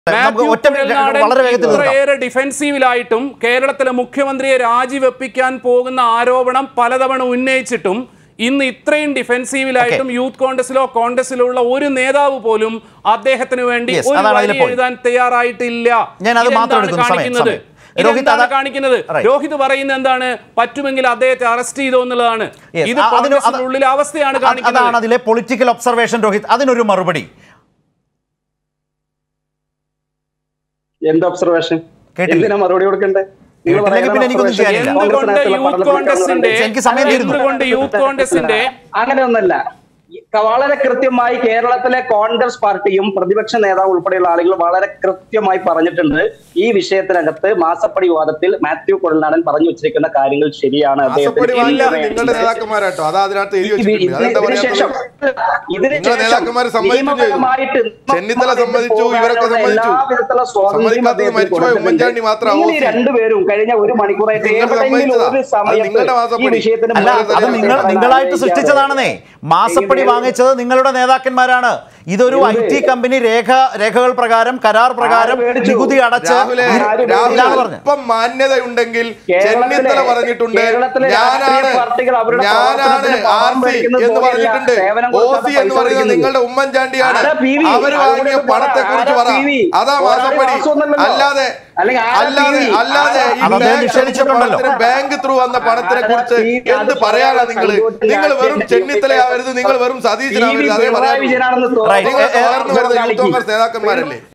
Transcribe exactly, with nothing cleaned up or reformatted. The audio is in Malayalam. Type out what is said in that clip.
ഇത്രയേറെ ഡിഫെൻസീവിലായിട്ടും കേരളത്തിലെ മുഖ്യമന്ത്രിയെ രാജിവെപ്പിക്കാൻ പോകുന്ന ആരോപണം പലതവണ ഉന്നയിച്ചിട്ടും ഇന്ന് ഇത്രയും ഡിഫെൻസീവിലായിട്ടും യൂത്ത് കോൺഗ്രസിലോ കോൺഗ്രസിലോ ഉള്ള ഒരു നേതാവ് പോലും അദ്ദേഹത്തിന് വേണ്ടി ഒരു വരി എഴുതാൻ തയ്യാറായിട്ടില്ല. കാണിക്കുന്നത് ഇതെന്താണ് കാണിക്കുന്നത്? രോഹിത് പറയുന്നത് എന്താണ്? പറ്റുമെങ്കിൽ അദ്ദേഹത്തെ അറസ്റ്റ് ചെയ്തോ എന്നുള്ളതാണ്. ഇത് കോൺഗ്രസിനുള്ളിലെ അവസ്ഥയാണ് കാണിക്കുന്നത്. അതിലെ പൊളിറ്റിക്കൽ ഒബ്സർവേഷൻ. രോഹിത്, അതിനൊരു മറുപടി. എന്ത് ഒബ്സർവേഷൻ? എന്തിനാ മറുപടി കൊടുക്കണ്ടേ? അങ്ങനെയൊന്നല്ല. വളരെ കൃത്യമായി കേരളത്തിലെ കോൺഗ്രസ് പാർട്ടിയും പ്രതിപക്ഷ നേതാവ് ഉൾപ്പെടെയുള്ള ആളുകൾ വളരെ കൃത്യമായി പറഞ്ഞിട്ടുണ്ട്. ഈ വിഷയത്തിനകത്ത് മാസപ്പടി വിവാദത്തിൽ മാത്യു കുഴൽനാടൻ പറഞ്ഞു വെച്ചിരിക്കുന്ന കാര്യങ്ങൾ ശരിയാണ്. രണ്ടുപേരും കഴിഞ്ഞ ഒരു മണിക്കൂറായിട്ട് ഒരു സമയത്ത് ഈ വിഷയത്തിന് നിങ്ങളായിട്ട് സൃഷ്ടിച്ചതാണെന്നേ. മാസപ്പടി വാങ്ങിച്ചത് നിങ്ങളുടെ നേതാക്കന്മാരാണ്. ഇതൊരു ഐ ടി കമ്പനി രേഖ രേഖകൾ പ്രകാരം കരാർ പ്രകാരം നികുതി അടച്ച് ഇപ്പം മാന്യതയുണ്ടെങ്കിൽ ചെന്നിത്തല പറഞ്ഞിട്ടുണ്ട്, ഞാനാണ് ഞാനാണ് ആർ സി എന്ന് പറഞ്ഞിട്ടുണ്ട്, ഒ സി എന്ന് പറയുന്നത് നിങ്ങളുടെ ഉമ്മൻചാണ്ടിയാണ്. അവര് വാങ്ങിയ പണത്തെ കുറിച്ച് പറ. അതാ മാസപ്പടി. അല്ലാതെ അല്ലാതെ അല്ലാതെ ബാങ്ക് ത്രൂ വന്ന പണത്തിനെ കുറിച്ച് എന്ത് പറയാനാ നിങ്ങള്? നിങ്ങൾ വെറും ചെന്നിത്തലയാവരുത്, നിങ്ങൾ വെറും സതീശനാവരുത്. അതേ പറയാൻ നിങ്ങൾ വളർന്നു വരുന്ന യൂത്ത് കോൺഗ്രസ് നേതാക്കന്മാരല്ലേ?